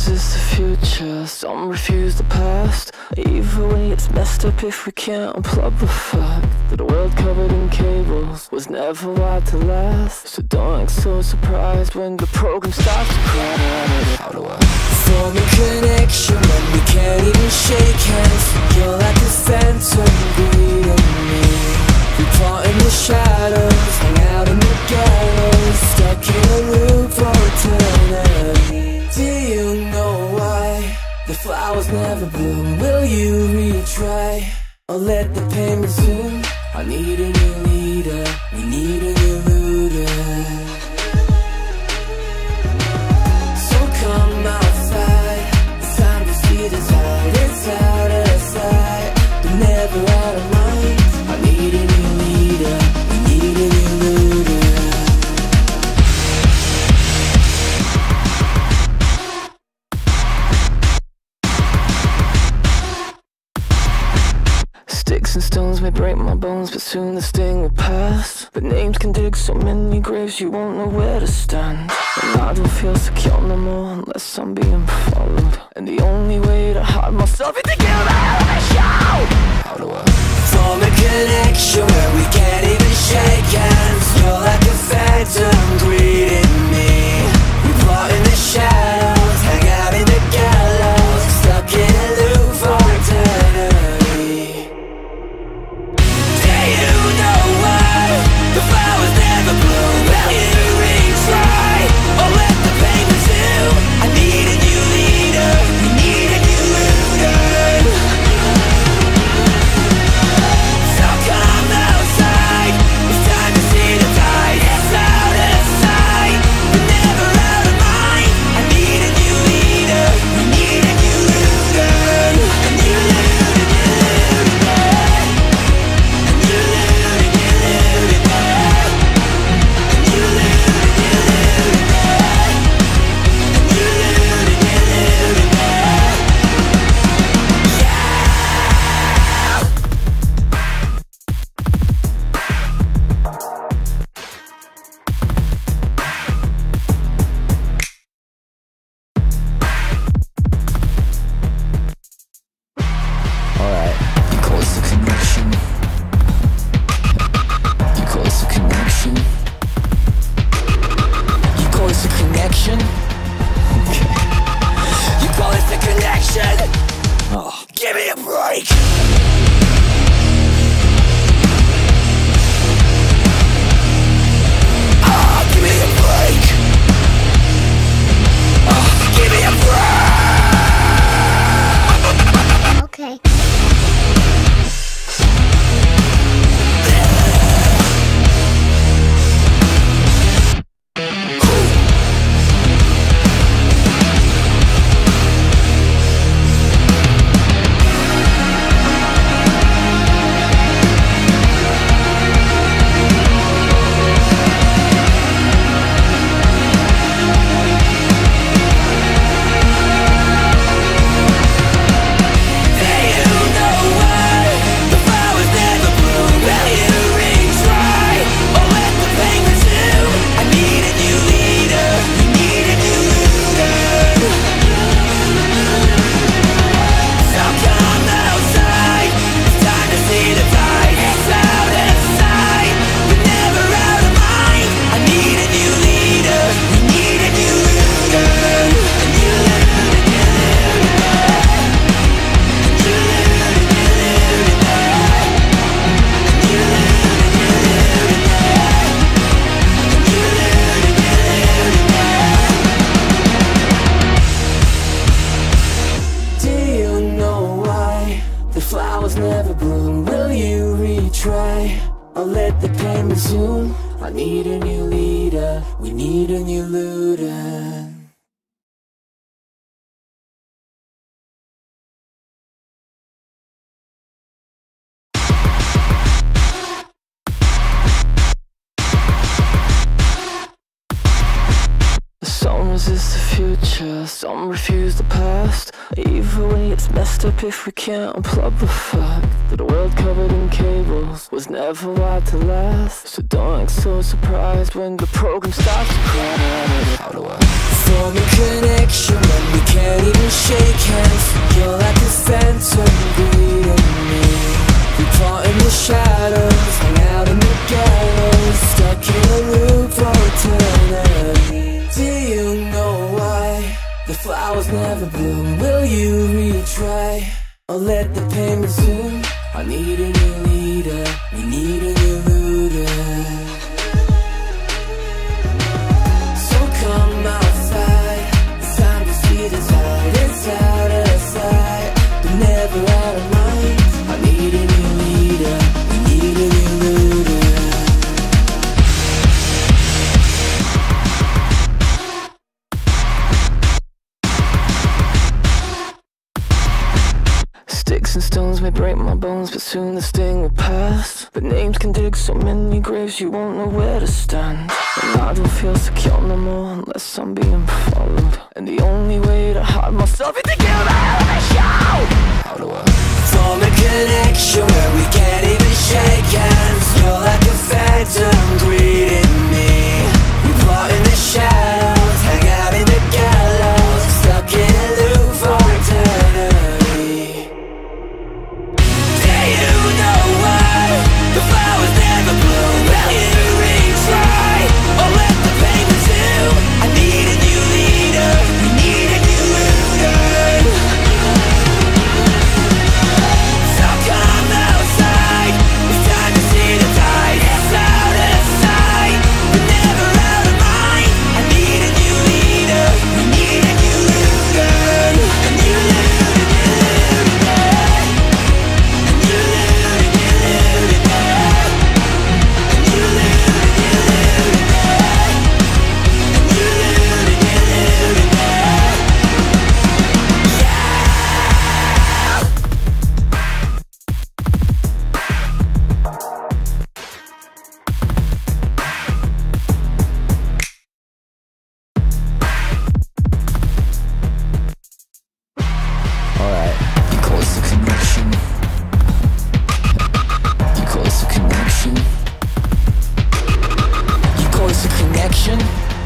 resist the future, some refuse the past. Either way it's messed up if we can't unplug the fact that a world covered in cables was never wired to last. So don't act so surprised when the program starts to crash. How do I form a connection when we can't even shake hands? You're like a phantom greeting me. We part in the shadows, hang out in the gallows, stuck in a loop for eternity. Do you know why the flowers never bloom? Will you retry or let the pain resume? I need a new leader, we need a new Luden. So come outside, it's time to see the tide. It's out of sight, but never out of mind. I need a new leader, we need a new Luden. Sticks and stones may break my bones, but soon the sting will pass. But names can dig so many graves you won't know where to stand. And I don't feel secure no more unless I'm being followed. And the only way to hide myself is to give out of the show. How do I form a connection where we can't even shake hands? You're like a phantom greeting me. We plot in the shadows, hang out in the gallows, stuck in a loop for eternity. The flowers never bloom. Will you retry or let the pain resume? I need a new leader, we need a new Luden. So come outside, it's time to see the tide. It's out of sight, but never out of mind. I need a new leader, we need a new Luden. A new Luden, new Luden. A new Luden, new Luden. Give me a break! Give me a break! Give me a break! Okay. Never bloom. Will you retry or let the pain resume? I need a new leader, we need a new Luden. Some resist the future, some refuse the past. Either way it's messed up if we can't unplug the fact that a world covered covered in cables was never wired to last. So don't act so surprised when the program starts to crash. How do I form a connection when we can't even shake hands? You're like a phantom greeting me. We part in the shadows, hang out in the gallows, stuck in a loop for eternity. Do you know why the flowers never bloom? Will you retry or let the pain resume? I need a new leader, we need a new Luden. So come outside, it's time to see the tide. It's out of sight, but never out of mind. I need a new leader, we need a new Luden. Sticks and stones may break my bones, but soon the sting will pass. But names can dig so many graves you won't know where to stand. And I don't feel secure no more unless I'm being followed. And the only way to hide myself is to give out of the show. How do I form a connection where we can't even shake hands? You're like a phantom greeting me. We part in the shadows, hang out in the gallows, stuck in a loop for eternity. Do you know why the flowers never bloom? Will you retry or let the pain resume? I need a new leader, we need a new Luden. So come outside, it's time to see the tide. It's out of sight, but never out of mind. I need a new leader, we need a new Luden. A new Luden, new Luden, a new Luden, new Luden, a new Luden, new Luden, a new Luden, new Luden. Alright, you call this a connection. You call this a connection. You call this a connection?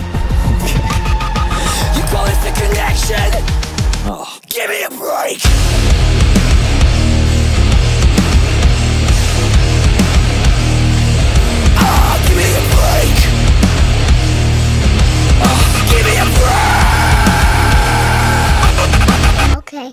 You call this a connection? Oh, give me a break! Oh, give me a break! Oh, give me a break! Okay.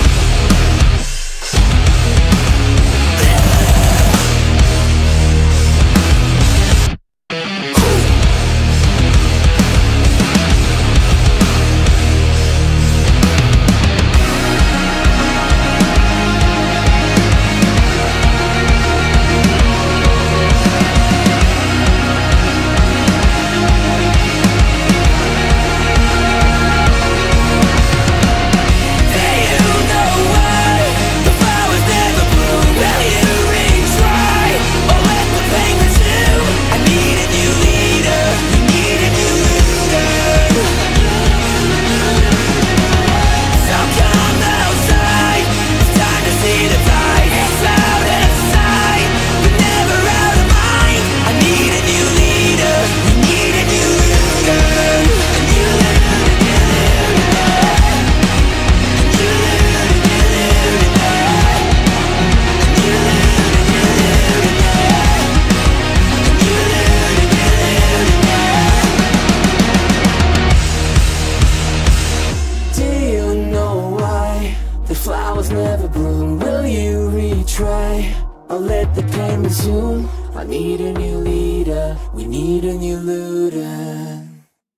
Never bloom. Will you retry or let the pain resume? I need a new leader, we need a new Luden.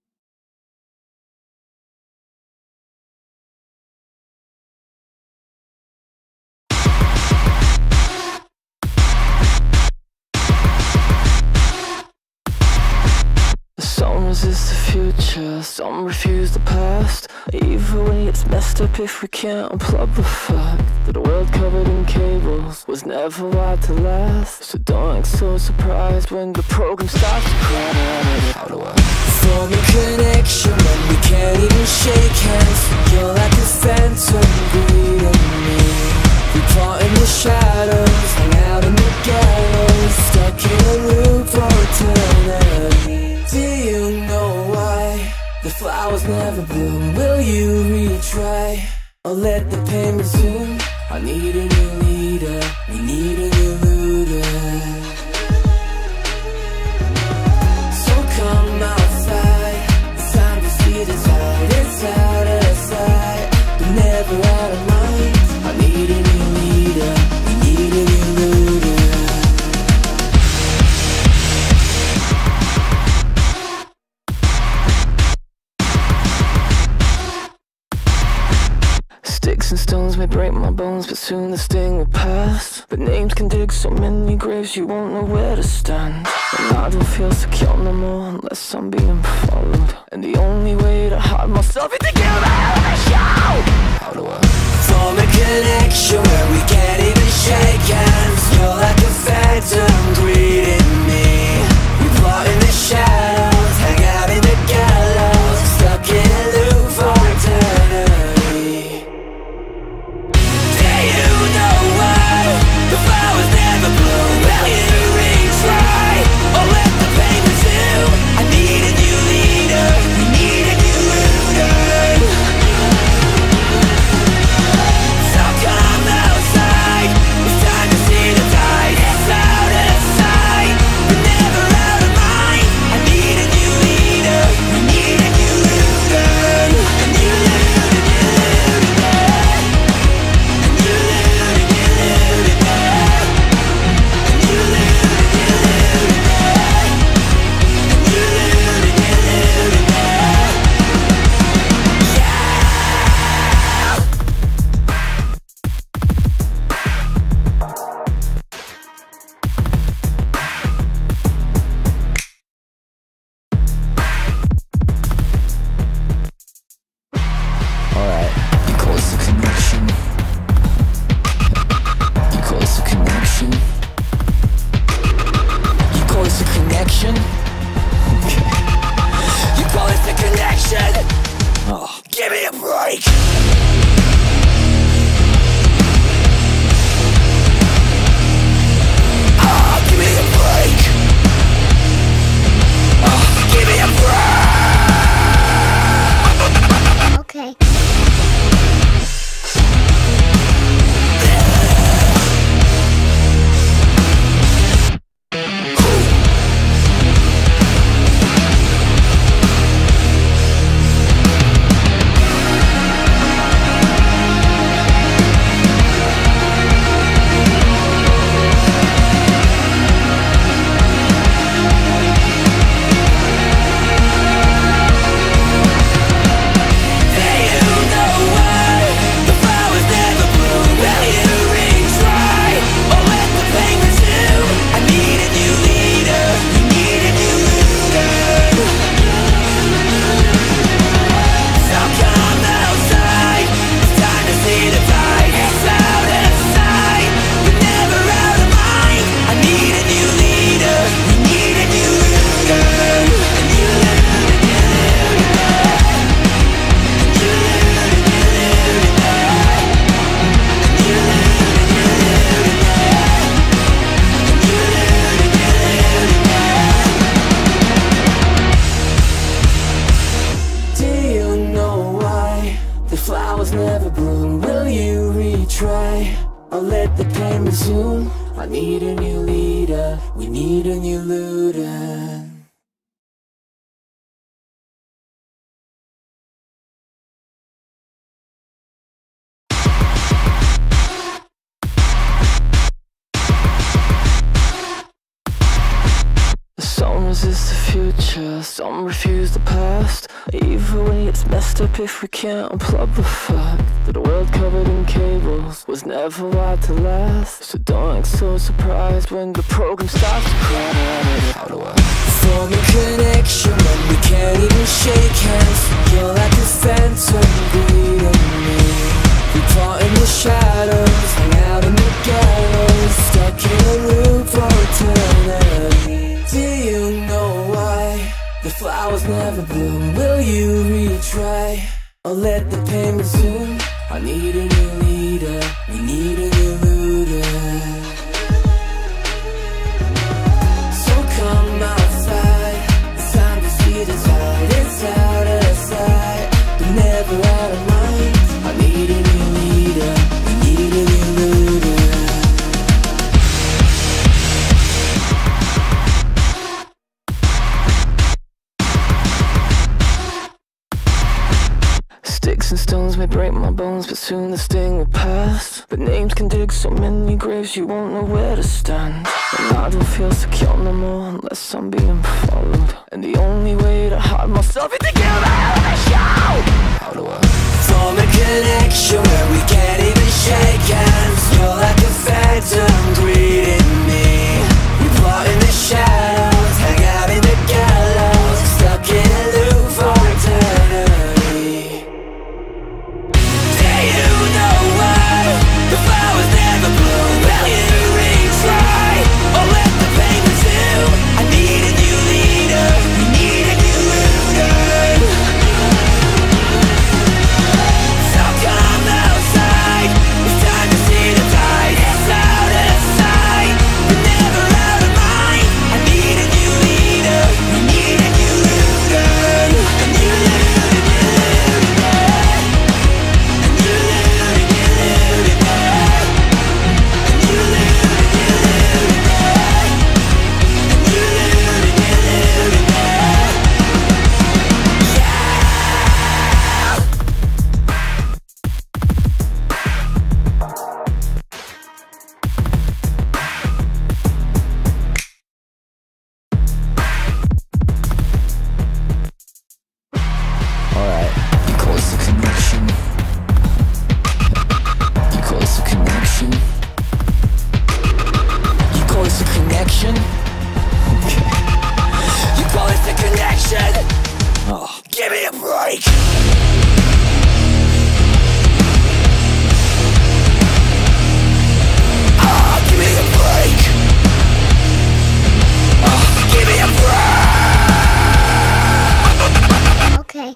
Some resist the future, some refuse the past. Either way it's messed up if we can't unplug the fact that a world covered in cables was never wired to last. So don't act so surprised when the program starts to crash. How do I form a connection when we can't even shake hands? You're like a phantom greeting me. We part in the shadows, hang out never bloom, will you retry? Or let the pain resume? I need a new leader, we need a new Luden. So come outside, it's time to see the tide. It's out of sight, but never out of mind. I need a new leader, we need a new Luden. Sticks and stones may break my bones, but soon the sting will pass. But names can dig so many graves, you won't know where to stand. And I don't feel secure no more unless I'm being followed. And the only way to hide myself is to give out of the show. How do I form a connection where we can't even shake hands? You're like a phantom greeting me. We plot in the shadows, hang out in the gallows, stuck in a loop for eternity. Do you know why the flowers never bloom? Will you retry or let the pain resume? I need a new leader, we need a new Luden. So come outside, it's time to see the tide. It's out of sight, but never out of mind. I need a new leader, we need a new Luden. A new Luden, new Luden, a new Luden, new Luden, a new Luden, new Luden, a new Luden, new Luden, Alright, you call this a connection. You call this a connection. You call this a connection? Okay. you call this a connection? Oh, Give me a break. Give me a break. Give me a break. Okay. Flowers never bloom, will you retry? Or let the pain resume? I need a new leader, we need a new Luden. some resist the future, some refuse the past. Either way it's messed up if we can't unplug the fact that a world covered in cables was never wired to last. So don't act so surprised when the program starts to crash. How do I form a connection when we can't even shake hands? You're like a phantom greeting me. We part in the shadows, hang out in the gallows, stuck in a loop for eternity. Do you know why the flowers never bloom? Will you retry or let the pain resume? I need a new leader, we need a new Luden. So come outside, it's time to see the tide. It's out of sight, but soon the sting will pass. But names can dig so many graves you won't know where to stand. And I don't feel secure no more unless I'm being followed. And the only way to hide myself is to give out of the show. How do I form a connection where we can't even shake hands? You're like a phantom greeting me. We plot in the shadows, hang out in the gallows, stuck in a loop for eternity. Do you know why the flowers never bloom? Will you retry or let the pain resume? I need a new leader, we need a new Luden. So come outside, it's time to see the tide. It's out of sight, but never out of mind. I need a new leader, we need a new Luden. A new Luden, new Luden, a new Luden, new Luden, a new Luden, new Luden, a new Luden, new Luden, Alright, you call this a connection. You call this a connection. You call this a connection? Okay. you call this a connection? Oh. Give me a break. Give me a break. Give me a break. Okay.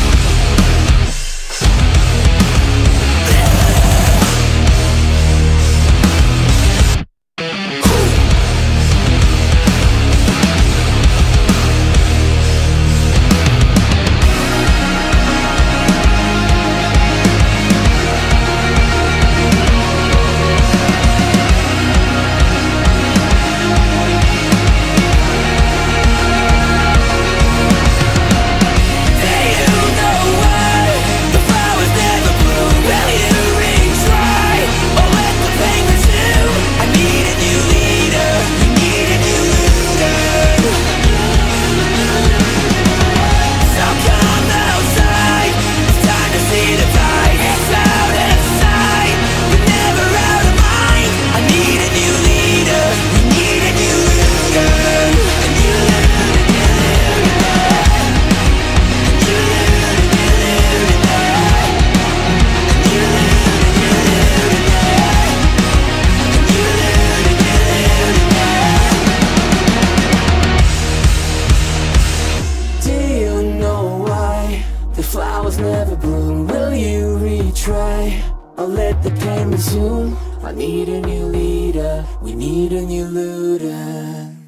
Never bloom. Will you retry? I'll let the pain resume. I need a new leader. We need a new Luden.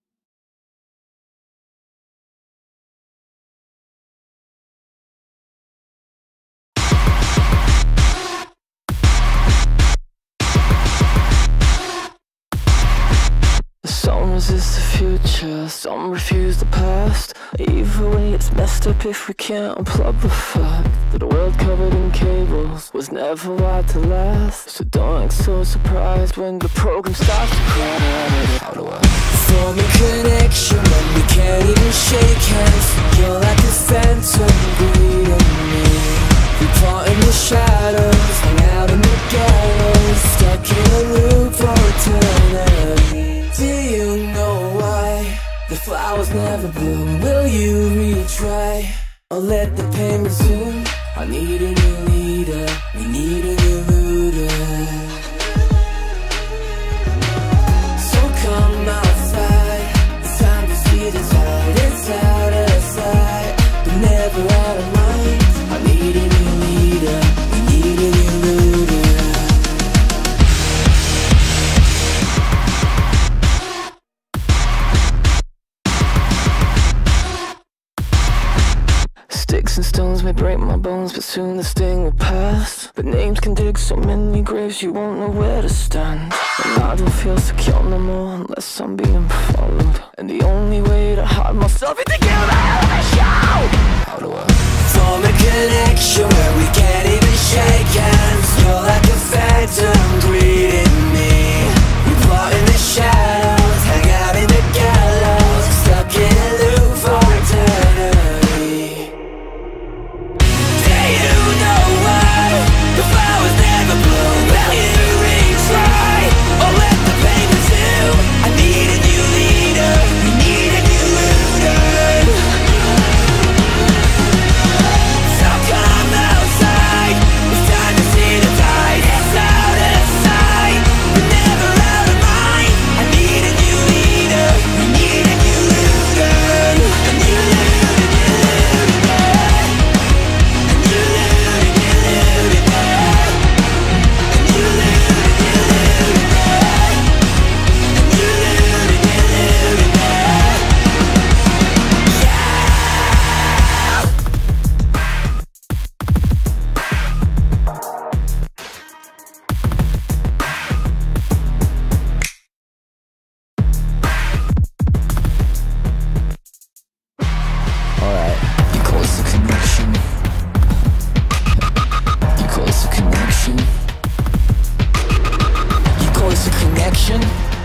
Some resist the future, some refuse the past. Either way it's messed up if we can't unplug the fact that a world covered in cables was never wired to last. So don't act so surprised when the program starts to crash. How do I form a connection when we can't even shake hands? You're like a phantom greeting me. We plot in the shadows, hang out in the gallows, stuck in a loop for eternity. Do you know why the flowers never bloom? Will you retry or let the pain resume? I need a new leader, we need a new Luden. So come outside, it's time to see the tide. It's out of sight, but never out of mind. I need a new leader, we need a new Luden. Sticks and stones may break my bones, but soon the sting will pass. But names can dig so many graves you won't know where to stand. And I don't feel secure no more unless I'm being followed. And the only way to hide myself is to give out of the show. How do I form a connection where we can't even shake hands? phantom greeting me. We plot in the shadows, hang out in the gallows, stuck in a loop for eternity. Do you know why the flowers never bloom? Will you retry, or let the pain consume? I need a new leader, we need a new Luden. So come outside, it's time to see the tide. It's out of sight, but never out of mind. I need a new leader, we need a new Luden. A new Luden, new Luden. A new Luden, new Luden. A new Luden, new Luden. A new Luden, new Luden. Alright, you call this a connection. You call this a connection. You call this a connection?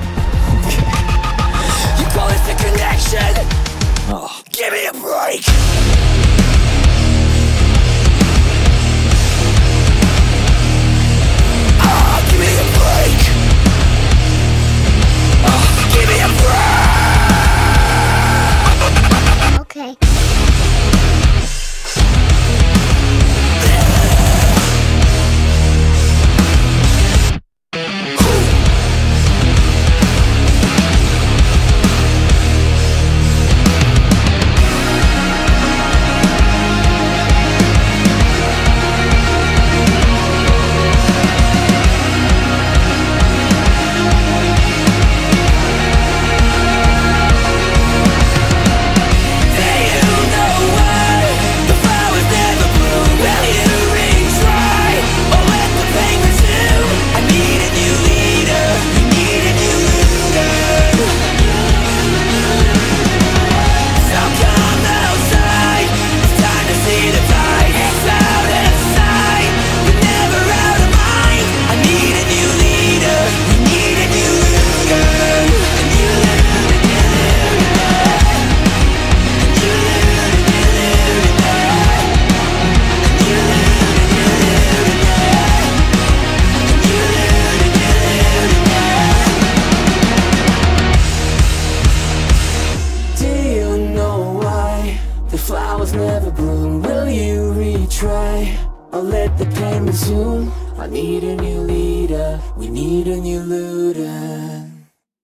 You call this a connection? Oh, Give me a break! Give me a break! Give me a break! Okay. Flowers never bloom, will you retry? I'll let the pain resume. I need a new leader, we need a new Luden.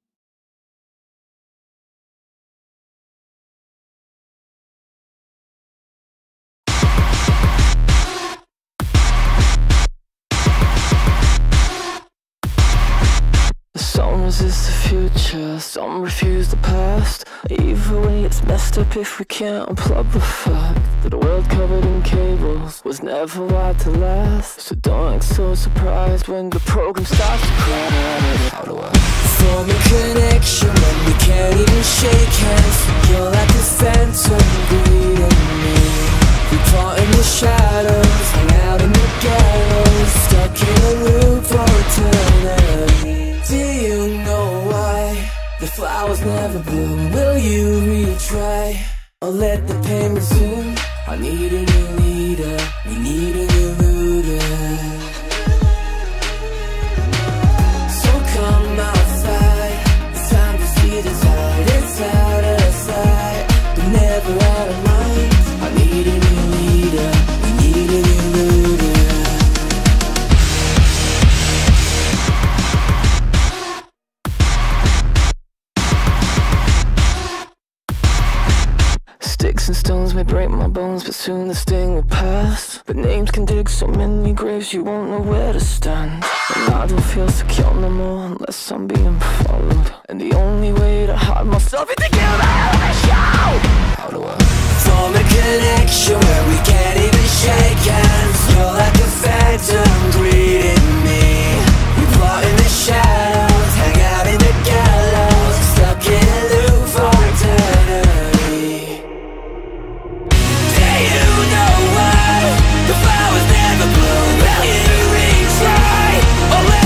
Some resist the future, some refuse the past. Either way it's messed up if we can't unplug the fact that a world covered in cables was never wired to last. So don't act so surprised when the program starts to crash. How do I Form a connection when we can't even shake hands. You're like a phantom greeting me. We plot in the shadows, hang out in the gallows, stuck in a loop for eternity. Do you know why the flowers never bloom? Will you retry, or let the pain resume? I need a new leader, we need a new Luden. So come outside, it's time to see the tide. It's out of sight, but never out of mind. I need a new leader, we need a new Luden. Sticks and stones may break my bones, but soon the sting will pass. But names can dig so many graves you won't know where to stand. And I don't feel secure no more unless I'm being followed. And the only way to hide myself is to give out of the show. How do I Form a connection where we can't even shake hands. You're like a phantom greeting me. We plot in the shadows, hang out in the gallows, stuck in a loop for eternity. Do you know why the flowers never bloom? Will you retry, or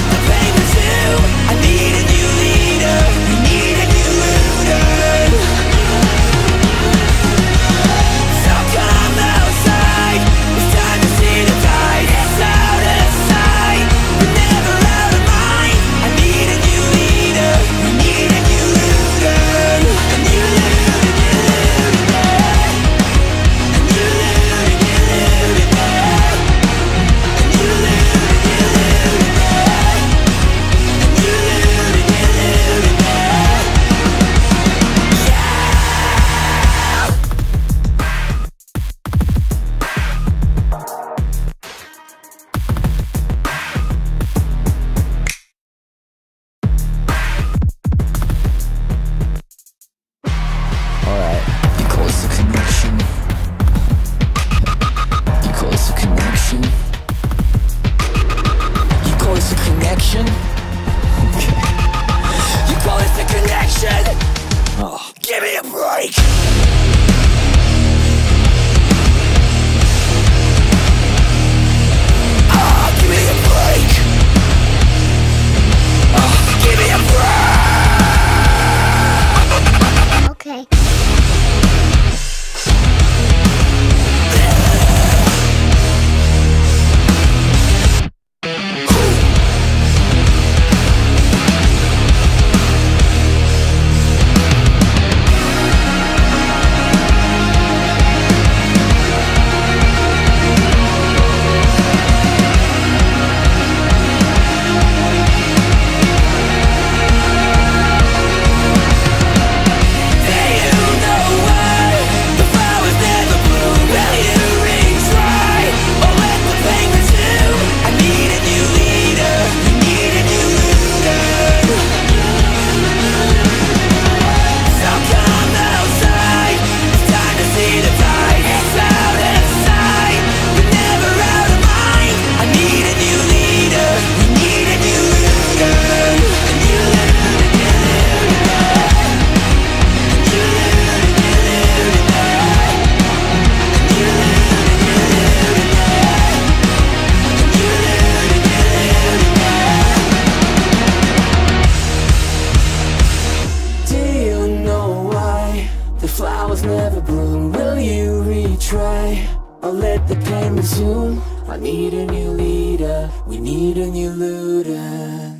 I'll let the pain resume. I need a new leader, we need a new Luden.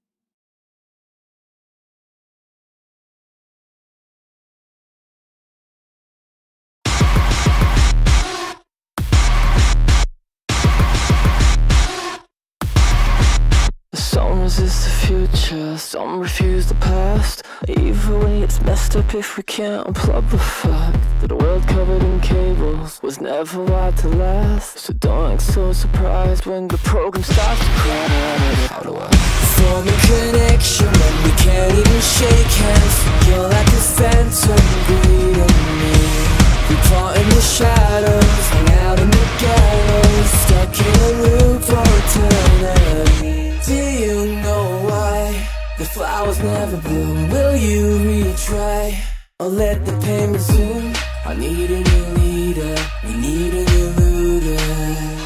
Some resist the future, some refuse the past. Either way it's messed up if we can't unplug the fact that a world covered in cables was never wired to last. So don't act so surprised when the program starts to crash. How do I form a connection when we can't even shake hands? You're like a phantom greeting me. We part in the shadows, hang out in the gallows, stuck in a loop for eternity. Do you know why the flowers never bloom? Will you retry or let the pain resume? I need a new leader, we need a new Luden.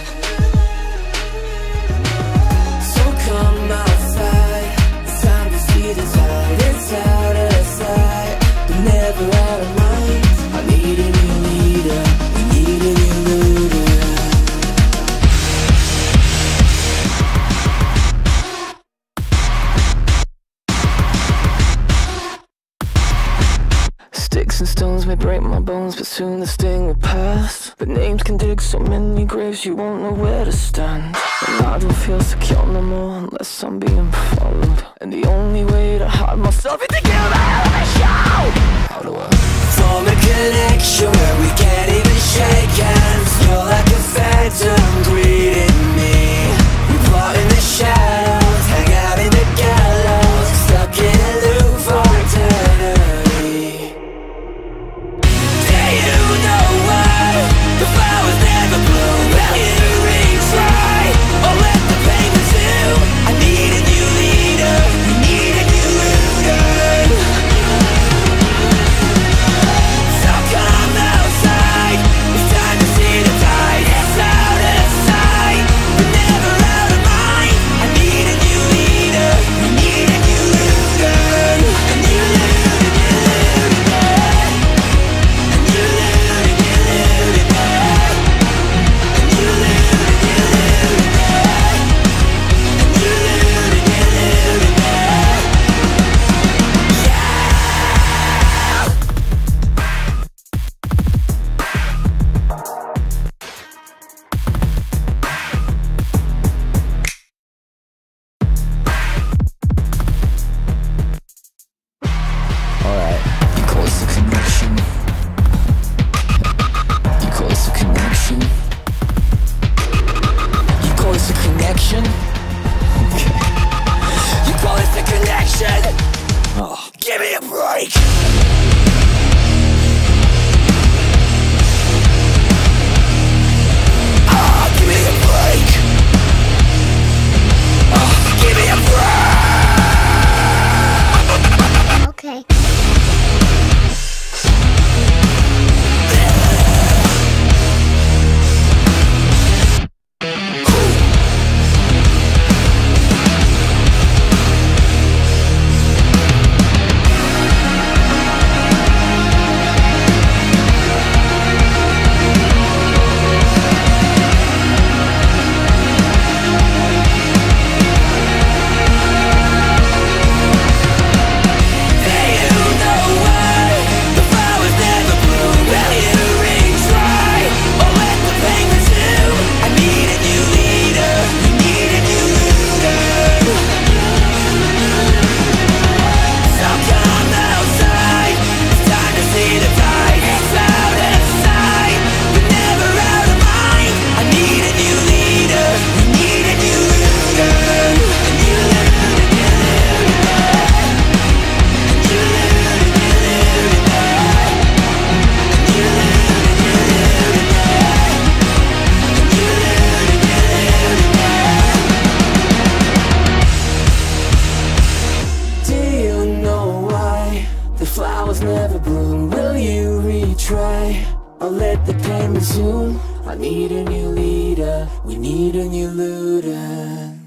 So come outside, it's time to see the tide. It's out of sight, but never out of mind. I need a new leader, we need a new Luden. Sticks and stones may break my bones, but soon the sting will pass. But names can dig so many graves you won't know where to stand. And I don't feel secure no more unless I'm being followed. And the only way to hide myself is to give out of the show. How do I form a connection where we can't even shake hands? You're like a phantom greeting me. We part in the shadows, hang out in the gallows, stuck in a loop for eternity. Do you know why the flowers never bloom? Will you retry or let the pain resume? I need a new leader, we need a new Luden. So come outside, it's time to see the tide. It's out of sight, but never out of mind. I need a new leader, we need a new Luden. A new Luden, new Luden, a new Luden, new Luden, a new Luden, new Luden, a new Luden, new Luden. Alright, you call this a connection. You call this a connection. You call this a connection? Okay. You call this a connection? Oh, give me a break! Oh, give me a break! Oh, give me a break! Okay. I'll let the pain resume. I need a new leader, we need a new Luden.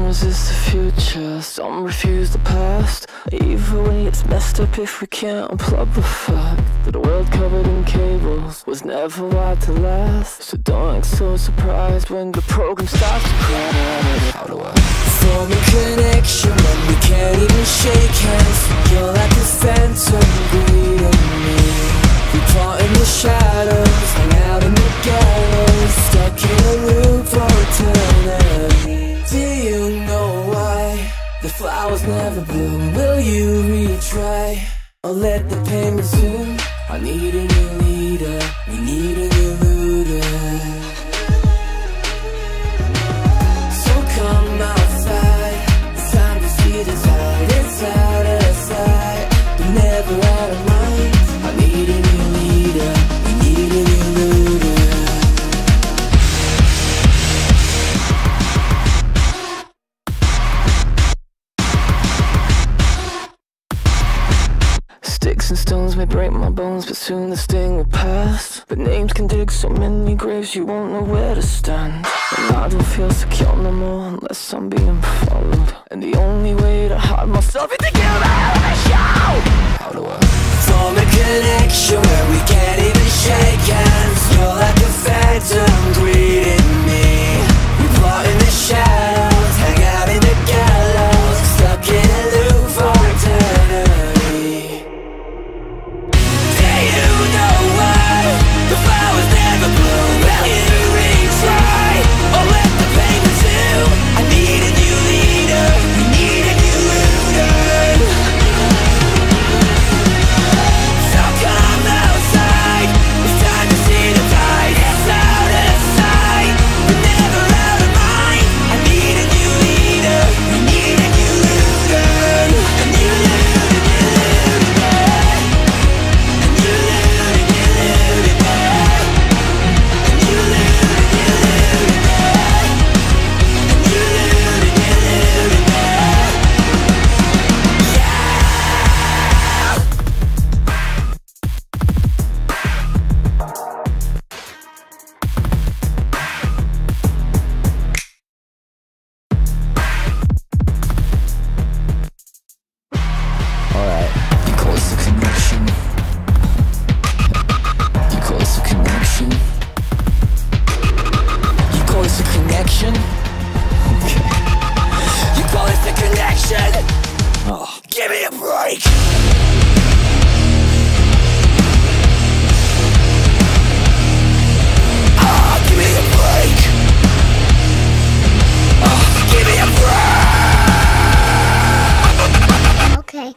resist the future, some refuse the past. Either way it's messed up if we can't unplug the fact that a world covered in cables was never wired to last. So don't act so surprised when the program starts to crash. How do I form a connection when we can't even shake hands? You're like a phantom greeting me. We plot in the shadows, hang out in the gallows, stuck in a loop for eternity. Do you know why the flowers never bloom? Will you retry or let the pain resume? I need a new leader, we need a new Luden. So come outside, it's time to see the tide. It's out of sight, but never out of mind. I need a new leader, we need a new Luden. Sticks and stones may break my bones, but soon the sting will pass. But names can dig so many graves you won't know where to stand. And I don't feel secure no more unless I'm being followed. And the only way to hide myself is to give out of the show. How do I form a connection where we can't even shake hands? You're like a phantom greeting me. We plot in the shadows, hang out in the gallows, stuck in a loop for eternity. Do you know why the flowers never bloom? Will you retry or let the pain resume? I need a new leader, we need a new Luden. So come outside, it's time to see the tide. It's out of sight, but never out of mind. I need a new leader, we need a new Luden. A new Luden, new Luden, a new Luden, new Luden, a new Luden, new Luden, a new Luden, new Luden. Alright, you call this a connection. You call this a connection. You call this a connection? Okay. You call this a connection? Oh, give me a break! Oh, give me a break! Oh, give me a break! Okay.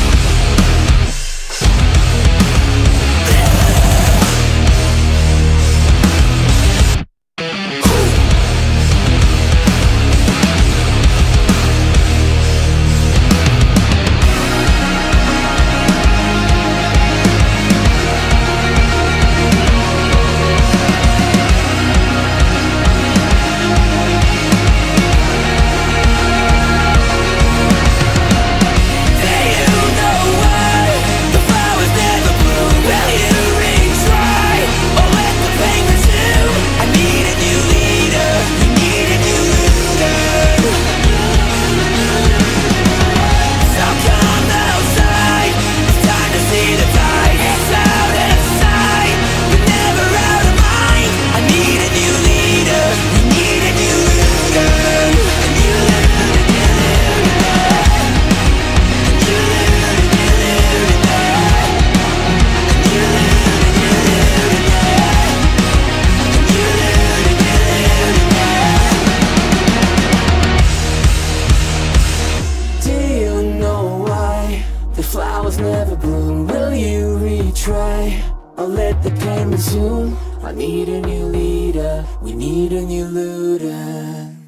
Never bloom. Will you retry or let the pain resume? I need a new leader, we need a new Luden.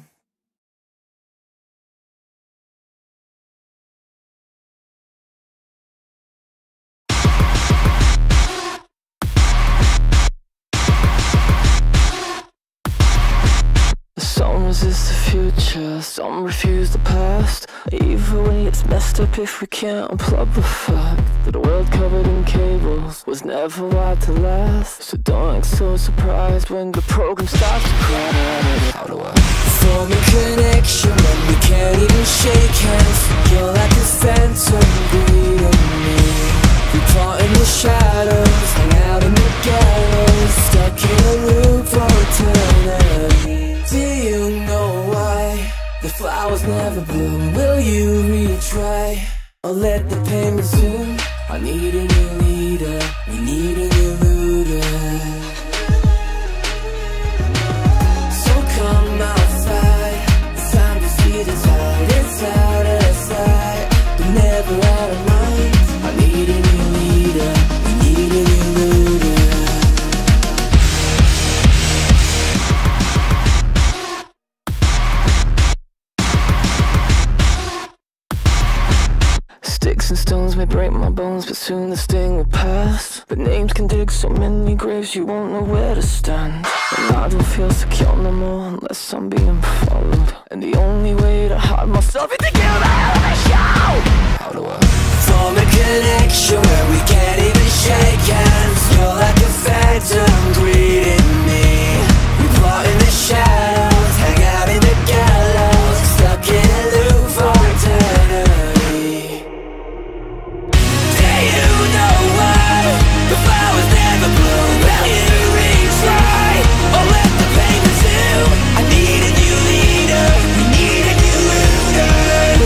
Some resist the future, some refuse the past. Either way it's messed up if we can't unplug the fact that a world covered in cables was never wired to last. So don't act so surprised when the program starts to crash. How do I form a connection when we can't even shake hands? You're like a phantom greeting me. We part in the shadows, hang out in the gallows, stuck in a loop for eternity. Do you know why the flowers never bloom? Will you retry or let the pain resume? I need a new leader, we need a new Luden. So come outside, it's time to see the tide. It's out of sight, but never out of mind. I need a new leader, we need a new Luden. Sticks and stones may break my bones, but soon the sting will pass. But names can dig so many graves you won't know where to stand. And I don't feel secure no more unless I'm being followed. And the only way to hide myself is to give out of the show. How do I form a connection where we can't even shake hands? You're like a phantom greeting me. We plot in the shadows, hang out in the gallows, stuck in a loop for eternity. Do you know why the flowers never bloom? Will you retry or let the pain resume? I need a new leader, we need a new Luden.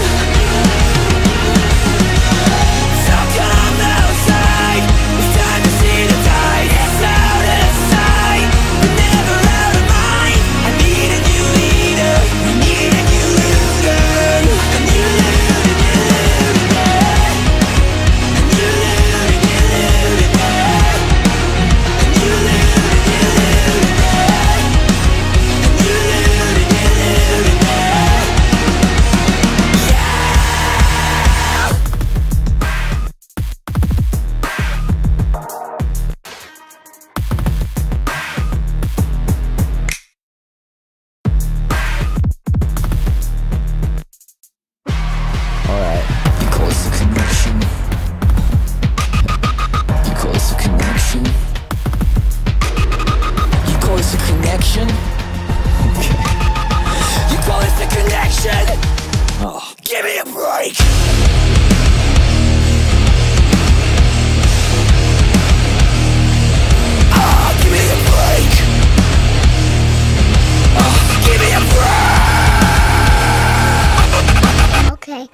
So come outside, it's time to see the tide. It's out of sight, but never out of mind. I need a new leader, we need a new Luden. A new Luden, new Luden, a new Luden, new Luden, a new Luden, new Luden, a new Luden, new Luden. Alright, you call this a connection. You call this a connection. You call this a connection. You call this a connection. Oh, give me a break. Oh, give me a break. Oh, give me a break. Okay.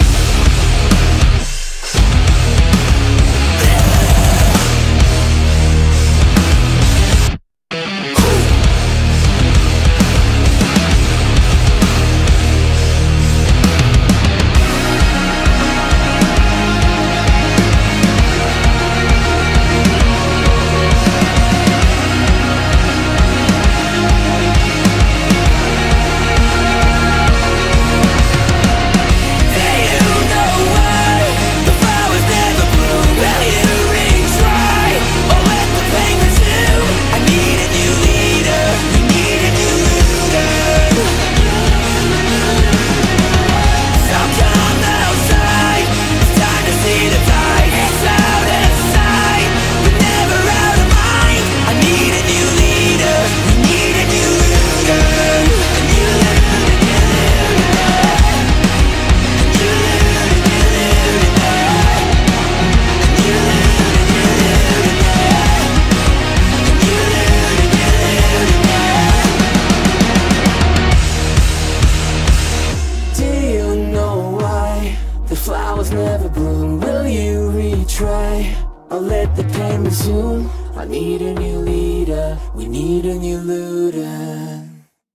Never bloom. Will you retry or let the pain resume? I need a new leader, we need a new Luden.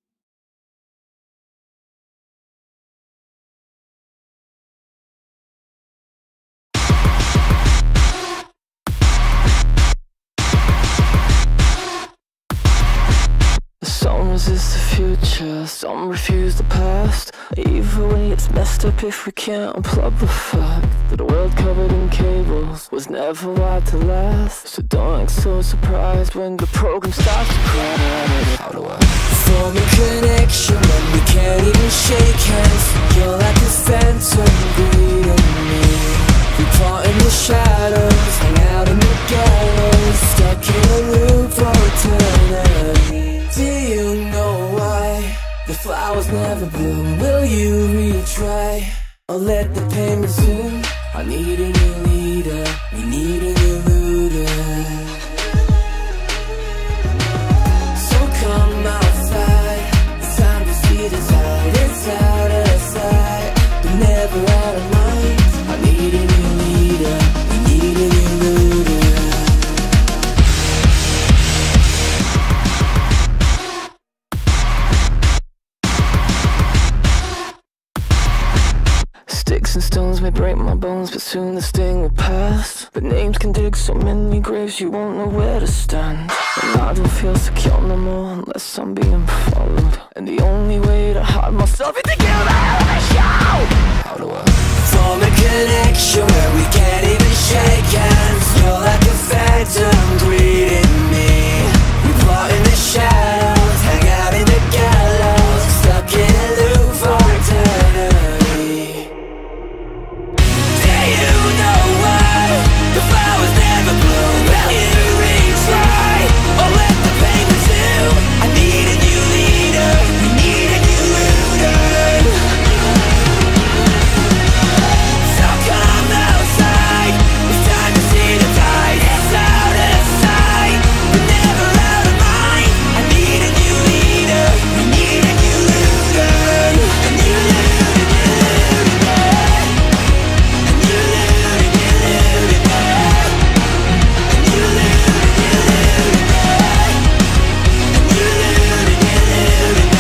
Some resist the future, some refuse the past. Either way it's messed up if we can't unplug the fact that a world covered in cables was never wired to last. So don't act so surprised when the program starts to crash. How do I form a connection when we can't even shake hands? You're like a phantom greeting me. We part in the shadows, hang out in the soon this thing will pass. But names can dig so many graves you won't know where to stand. And I don't feel secure no more unless I'm being followed. And the only way to hide myself is to give out of the show. How do I form a connection where we can't even shake hands? You're like a phantom greeting me. We plot in the shadows, hang out in the gallows, stuck in a loop for eternity. Do you know why the flowers never bloom? Will you retry or let the pain resume? I need a new leader, we need a new Luden. So come outside, it's time to see the tide. It's out of sight, but never out of mind. I need a new leader, we need a new Luden. A new Luden, new Luden, a new Luden, new Luden, a new Luden, new Luden, a new Luden, new Luden,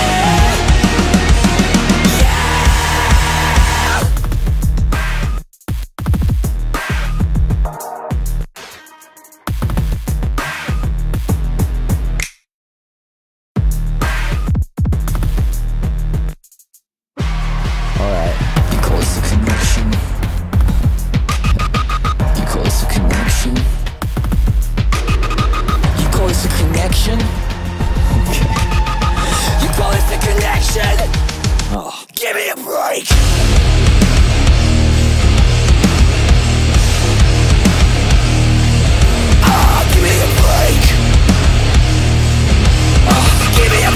Alright, you call this a connection? You call this a connection? You call this a connection? Okay. you call this a connection? Oh, Give me a break. Give me a break. Give me a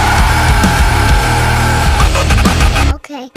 break. Okay.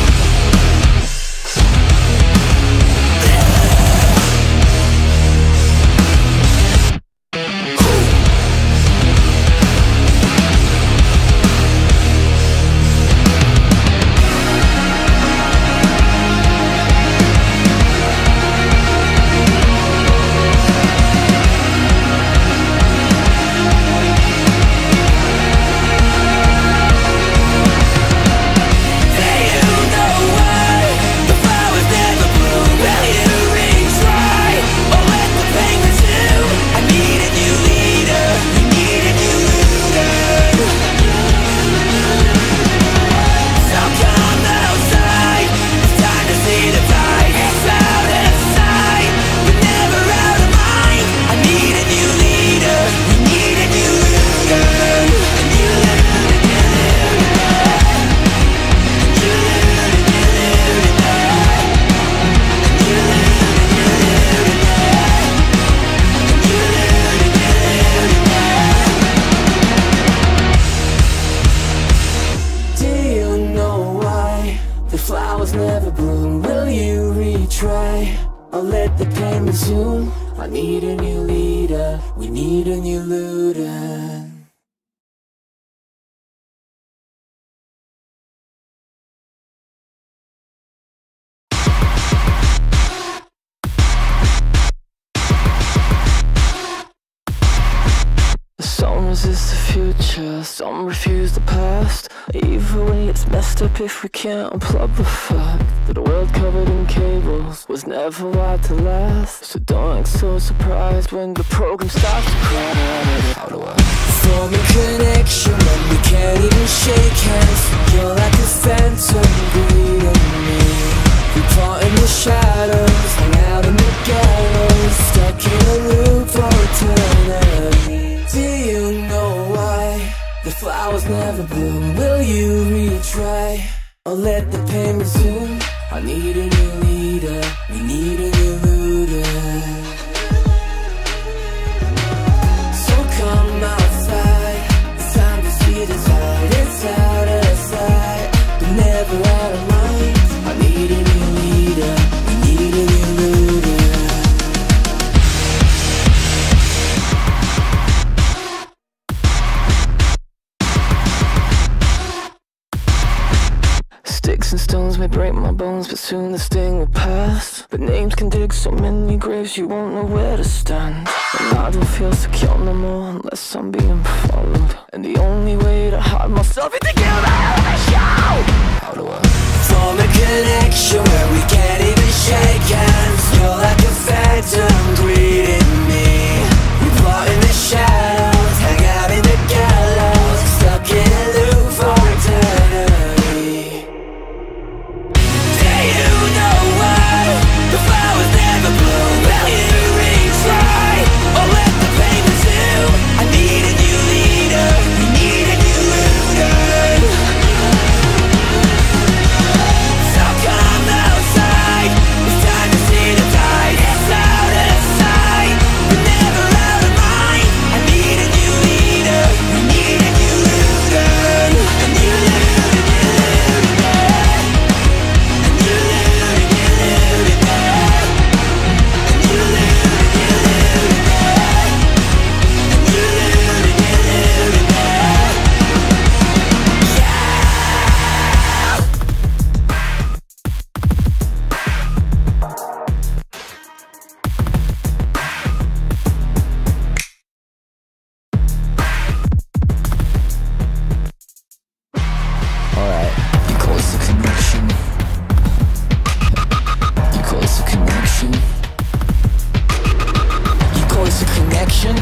Flowers never bloom. Will you retry or let the pain resume? I need a new leader, we need a new Luden. Some resist the future, some refuse the past. Either way it's messed up if we can't unplug the fact that a world covered in cables was never wired to last. So don't act so surprised when the program starts to crash. How do I Form a connection when we can't even shake hands. You're like a phantom greeting me. We plot in the shadows, hang out in the gallows, stuck in a loop for eternity. Do you know why the flowers never bloom? Will you retry or let the pain resume? I need a new leader, we need a new Luden. So come outside, it's time to see the tide. It's out of sight, but never out of mind. I need a new leader, we need a new Luden. Sticks and stones may break my bones, but soon this thing will pass. But names can dig so many graves you won't know where to stand. And I don't feel secure no more unless I'm being followed. And the only way to hide myself is to give out of the show. How do I Form a connection where we can't even shake hands. You're like a phantom greeting me. We plot in the shadows, hang out in the gallows, stuck in a loop for eternity. Do you know why the flowers never bloom? Will you retry, or let the pain resume? I need a new leader, we need a new Luden. So come outside, it's time to see the tide. It's out of sight, but never out of mind. I need a new leader, we need a new Luden. A new Luden, new Luden. A new Luden, new Luden. A new Luden, new Luden. A new Luden, new Luden. Alright, you call this a connection? You call this a connection? You call this a connection?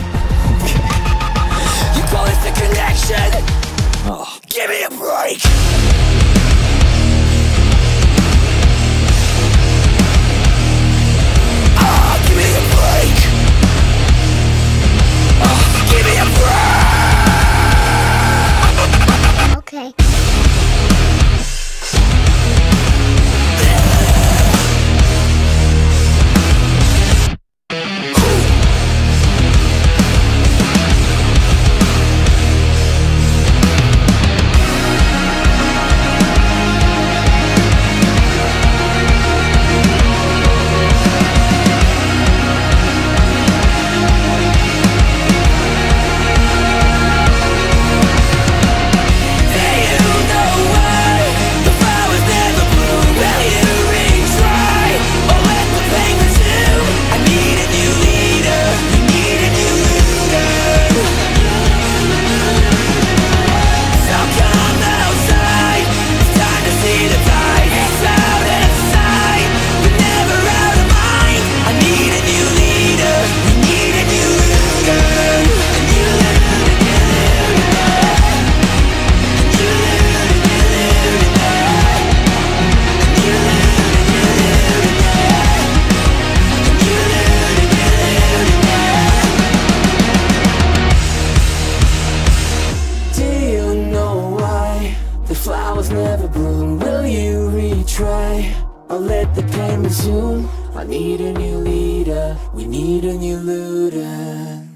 You call this a connection? Oh, Give me a break! Give me a break! Give me a break! Okay. Flowers never bloom. Will you retry, or let the pain resume? I need a new leader, we need a new Luden.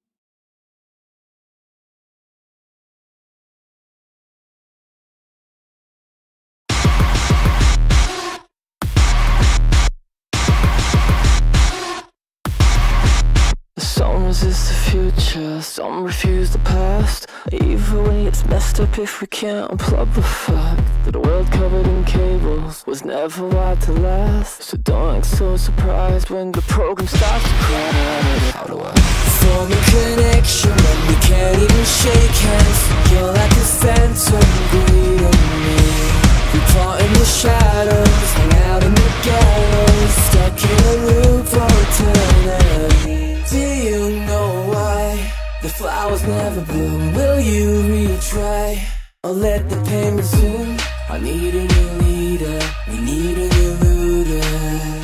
Some resist the future, some refuse the past. Either way it's messed up if we can't unplug the fact that a world covered in cables was never wired to last. So don't act so surprised when the program starts to crash. How do I Form a connection when we can't even shake hands. You're like a phantom greeting me. We plot in the shadows, hang out in the gallows, stuck in a loop for eternity. Do you know why the flowers never bloom? Will you retry, or let the pain resume? I need a new leader, we need a new Luden.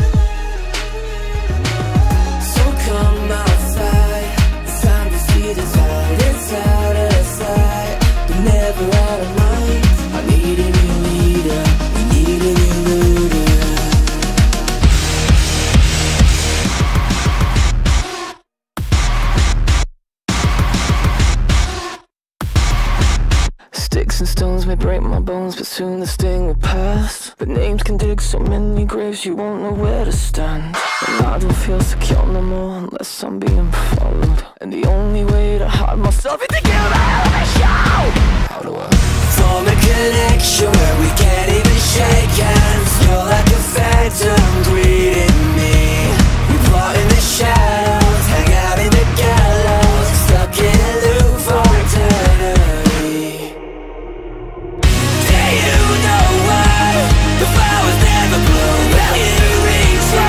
So come outside, it's time to see the tide. It's out of sight, but never out of mind. I need a new leader, we need a new Luden. Sticks and stones may break my bones, but soon the sting will pass. But names can dig so many graves you won't know where to stand. And I don't feel secure no more unless I'm being followed. And the only way to hide myself is to give out of the show. How do I Form a connection where we can't even shake hands. You're like a phantom greeting me. We plot in the shadows, hang out in the gallows, stuck in a loop for eternity. Do you know why the flowers never bloom? Will you retry?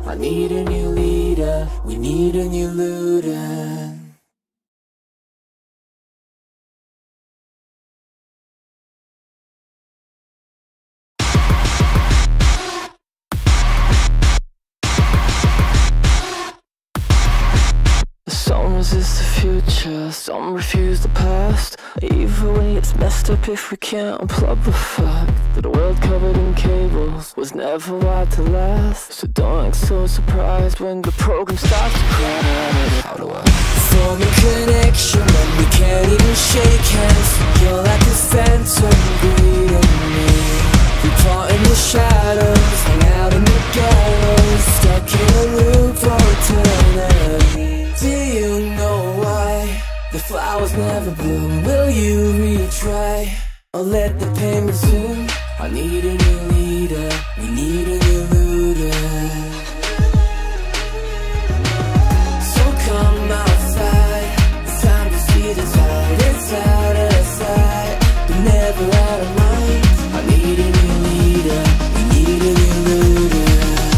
I need a new leader. We need a new Luden. Some resist the future, some refuse the past. Either way it's messed up if we can't unplug the fact that a world covered in cables was never wired to last. So don't act so surprised when the program starts to crash. How do I form a connection when we can't even shake hands? You're like a phantom greeting me. We part in the shadows, hang out in the gallows, stuck in a loop for eternity. Do you know why the flowers never bloom? Will you retry or let the pain resume? I need a new leader. We need a new Luden. So come outside. It's time to see the tide. It's out of sight, but never out of mind. I need a new leader. We need a new Luden.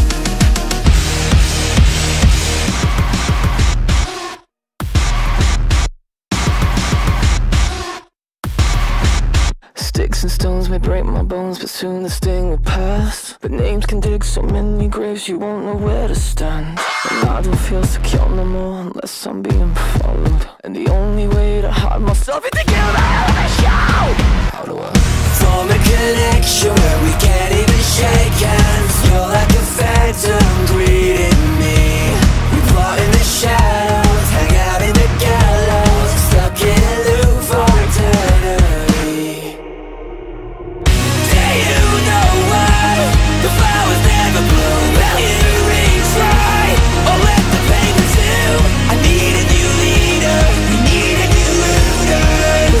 Sticks and stones may break my bones, but soon the sting will pass. But names can dig so many graves you won't know where to stand. And I don't feel secure no more unless I'm being followed. And the only way to hide myself is to give out of the show. How do I form a connection where we can't even shake hands? You're like a phantom greeting me. We plot in the shadows, hang out in the gallows, stuck in a loop for eternity. Do you know why the flowers never bloom? Will you retry or let the pain resume? I need a new leader. We need a new Luden.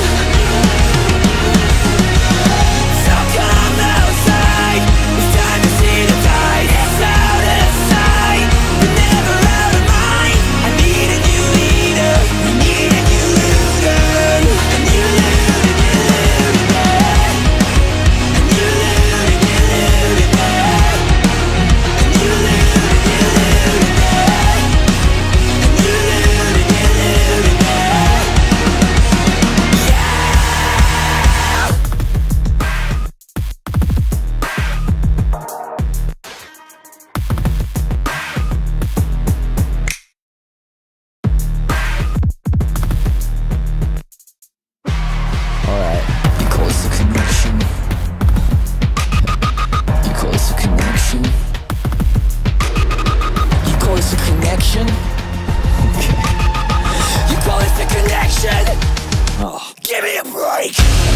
So come outside. It's time to see the tide. It's out of sight, but never out of mind. I need a new leader. We need a new Luden. A new Luden, new Luden. A new Luden, new Luden. A new Luden, new Luden. A new Luden, new Luden. Alright, you call this a connection. You call this a connection. You call this a connection? Okay. You call this a connection? Oh, Give me a break!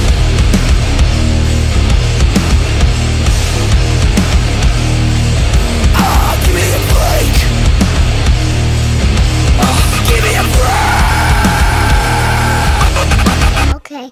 Give me a break! Give me a break! Okay.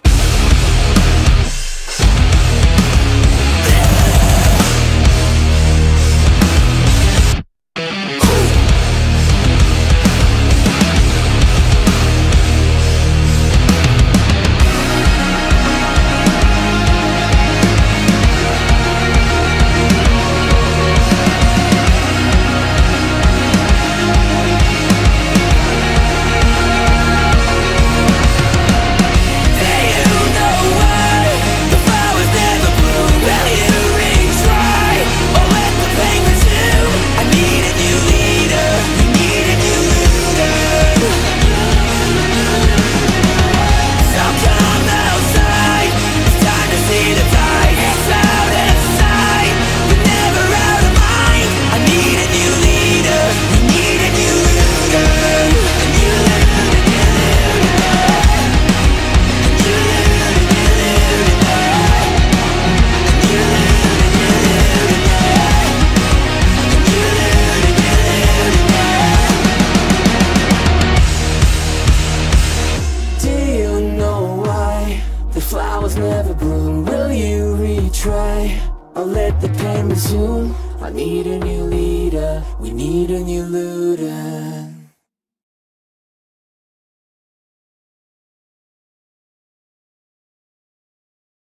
retry, I'll let the pain resume. I need a new leader, we need a new Luden.